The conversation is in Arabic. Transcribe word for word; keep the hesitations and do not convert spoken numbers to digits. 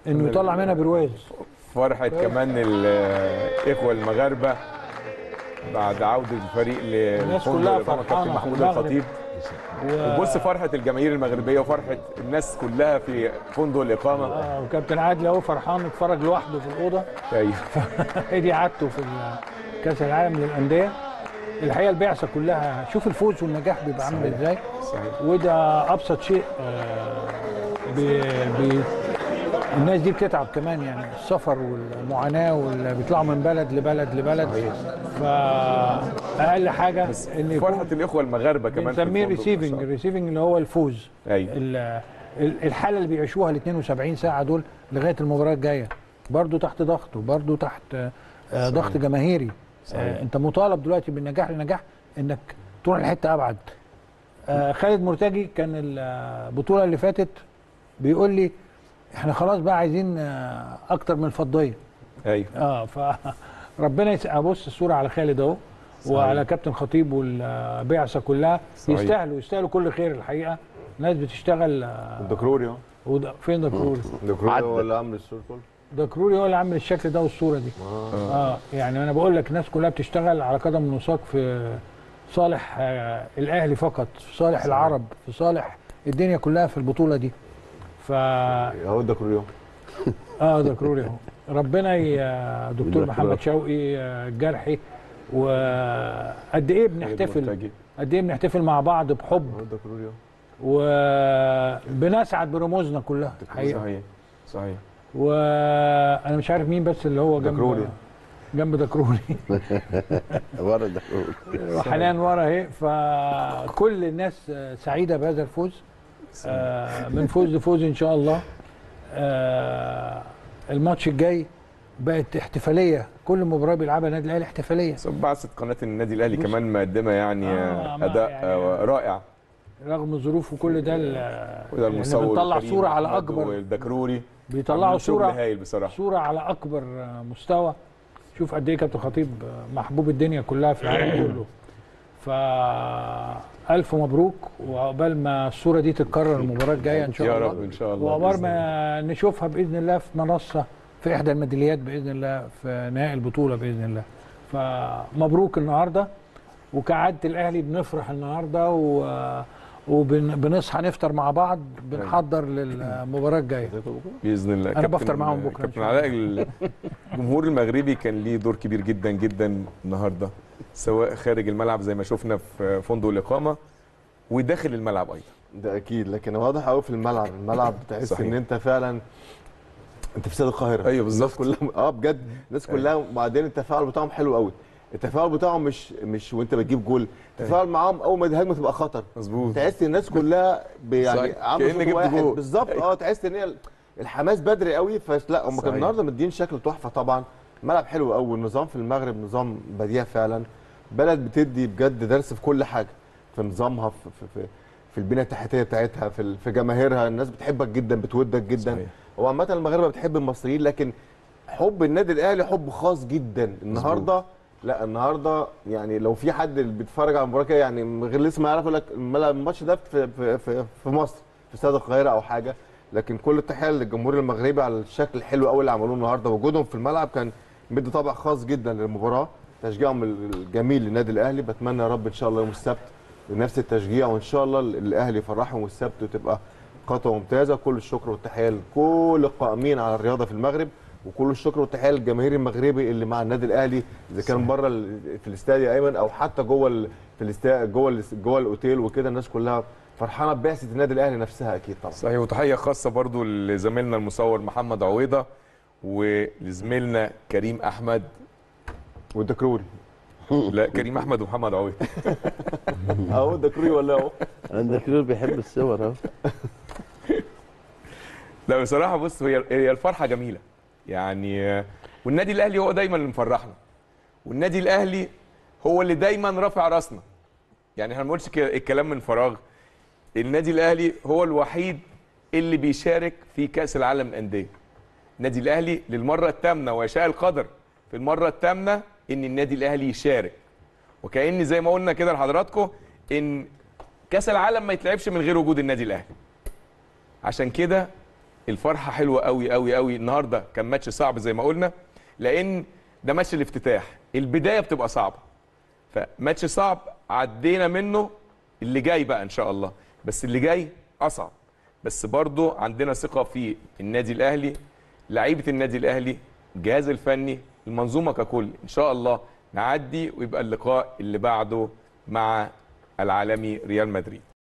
انه يطلع منها برواز. فرحه كمان الاخوه المغاربه بعد عوده الفريق الناس للفندق كلها الإقامة كابتن فرحانه محمود في المغرب. الخطيب. و... وبص فرحه الجماهير المغربيه وفرحه الناس كلها في فندق الاقامه. آه وكابتن عادل اهو فرحان اتفرج لوحده في الاوضه. ايوه هي دي عادته في كاس العالم للانديه. الحقيقه البعثه كلها شوف الفوز والنجاح بيبقى عامل ازاي. صحيح. وده ابسط شيء. آه بي بي الناس دي بتتعب كمان يعني السفر والمعاناه واللي بيطلعوا من بلد لبلد لبلد. فاقل حاجه ان فرحه الاخوه المغاربه كمان بنسميه ريسيفنج. الريسيفنج اللي هو الفوز. ايوه الحاله اللي بيعيشوها ال اثنين وسبعين ساعه دول لغايه المباراه الجايه برضه تحت ضغط وبرضه تحت آه ضغط جماهيري. آه انت مطالب دلوقتي بالنجاح لنجاح انك تروح لحته ابعد. آه خالد مرتجي كان البطوله اللي فاتت بيقول لي احنا خلاص بقى عايزين آه اكتر من الفضيه. ايوه اه فربنا يسعد. ابص الصوره على خالد اهو وعلى كابتن خطيب والبعثه كلها. صحيح. يستاهلوا يستاهلوا كل خير الحقيقه. ناس بتشتغل. الدكروري اهو. فين دكروري؟ دكروري هو اللي عامل الصوره كله. دكروري هو اللي عامل الشكل ده والصوره دي. اه, آه. يعني انا بقول لك الناس كلها بتشتغل على قدم وساق في صالح آه الاهلي فقط، في صالح صحيح. العرب، في صالح الدنيا كلها في البطوله دي. ف اهو دكروري اهو. اه دكروري اهو. ربنا يا دكتور محمد شوقي الجرحي. وقد ايه بنحتفل قد ايه بنحتفل مع بعض بحب. اهو دكروري اهو. وبنسعد برموزنا كلها الحقيقه. صحيح صحيح. وانا مش عارف مين بس اللي هو جنب دكروري جنب دكروري ورا دكروري وحنان ورا اهي. فكل الناس سعيده بهذا الفوز. آه من فوز لفوز ان شاء الله. آه الماتش الجاي بقت احتفاليه. كل مباراه بيلعبها النادي الاهلي احتفاليه. بعثه قناه النادي الاهلي كمان مقدمه يعني آه اداء يعني رائع رغم الظروف وكل ده. وده المصور بيطلع صوره على اكبر. والدكروري بيطلعوا صوره هايل بصراحه. صوره على اكبر مستوى. شوف قد ايه كابتن خطيب محبوب الدنيا كلها في العالم كله. فألف مبروك وعقبال ما الصوره دي تتكرر المباراه الجايه ان شاء الله. يا رب ان شاء الله. وعقبال ما نشوفها باذن الله في منصه في احدى الميداليات باذن الله في نهائي البطوله باذن الله. فمبروك النهارده. وكعاده الاهلي بنفرح النهارده و وبنصحى نفطر مع بعض بنحضر للمباراه الجايه باذن الله. انا بفطر معاهم بكره. كابتن علاء الجمهور المغربي كان ليه دور كبير جدا جدا النهارده سواء خارج الملعب زي ما شفنا في فندق الاقامه وداخل الملعب ايضا. ده اكيد لكن واضح قوي في الملعب. الملعب تحس ان انت فعلا انت في استاد القاهره. ايوه بالظبط كلها اه بجد الناس كلها. وبعدين التفاعل بتاعهم حلو قوي. التفاعل بتاعهم مش مش وانت بتجيب جول. التفاعل معاهم اول ما الهجمه تبقى خطر. مظبوط. تحس ان الناس كلها يعني عامله صوت واحد بالظبط. اه تحس ان هي الحماس بدري قوي. فلا هم كانوا النهارده مدين شكل تحفه طبعا. ملعب حلو قوي. النظام في المغرب نظام بديع فعلا. بلد بتدي بجد درس في كل حاجه. في نظامها في في, في, في البنيه التحتيه بتاعتها في, في جماهيرها. الناس بتحبك جدا بتودك جدا. صحيح. هو عامه المغاربه بتحب المصريين لكن حب النادي الاهلي حب خاص جدا النهارده. مزبوط. لا النهارده يعني لو في حد بيتفرج على المباراه يعني من غير لسه ما يعرف يقول لك الماتش ده في في في, في مصر في استاد القاهره او حاجه. لكن كل التحيه للجمهور المغربي على الشكل الحلو قوي اللي عملوه النهارده. وجودهم في الملعب كان مدي طابع خاص جدا للمباراه. تشجيعهم الجميل للنادي الاهلي. بتمنى يا رب ان شاء الله يوم السبت بنفس التشجيع وان شاء الله الاهلي يفرحهم السبت وتبقى خطوه ممتازه. كل الشكر والتحيه لكل القائمين على الرياضه في المغرب. وكل الشكر والتحيه للجماهير المغربي اللي مع النادي الاهلي اذا كان بره في الاستاد يا ايمن او حتى جوه في الاستاد جوه جوه الاوتيل وكده. الناس كلها فرحانه ببعثه النادي الاهلي نفسها اكيد طبعا. صحيح. وتحيه خاصه برضو لزميلنا المصور محمد عويضه ولزميلنا كريم احمد والدكروري. لا كريم احمد ومحمد عويضه. اهو الدكروري ولا اهو؟ الدكروري بيحب الصور اهو. لا بصراحه بص هي هي الفرحه جميله يعني. والنادي الاهلي هو دايما اللي مفرحنا. والنادي الاهلي هو اللي دايما رافع راسنا. يعني احنا ما بنقولش الكلام من فراغ. النادي الاهلي هو الوحيد اللي بيشارك في كاس العالم للانديه. النادي الاهلي للمره الثامنه ويشاء القدر في المره الثامنه ان النادي الاهلي يشارك. وكأن زي ما قلنا كده لحضراتكم ان كاس العالم ما يتلعبش من غير وجود النادي الاهلي. عشان كده الفرحه حلوه قوي قوي قوي. النهارده كان ماتش صعب زي ما قلنا، لان ده ماتش الافتتاح، البدايه بتبقى صعبه، فماتش صعب عدينا منه، اللي جاي بقى ان شاء الله، بس اللي جاي اصعب. بس برضو عندنا ثقه في النادي الاهلي، لعيبه النادي الاهلي، الجهاز الفني، المنظومه ككل، ان شاء الله نعدي ويبقى اللقاء اللي بعده مع العالمي ريال مدريد.